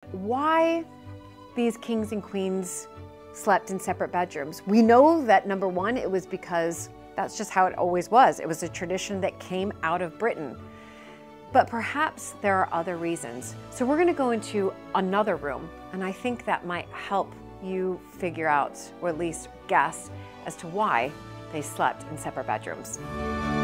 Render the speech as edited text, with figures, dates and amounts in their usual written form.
why these kings and queens slept in separate bedrooms. We know that number one, it was because that's just how it always was. It was a tradition that came out of Britain. But perhaps there are other reasons. So we're gonna go into another room, and I think that might help you figure out, or at least guess, as to why they slept in separate bedrooms.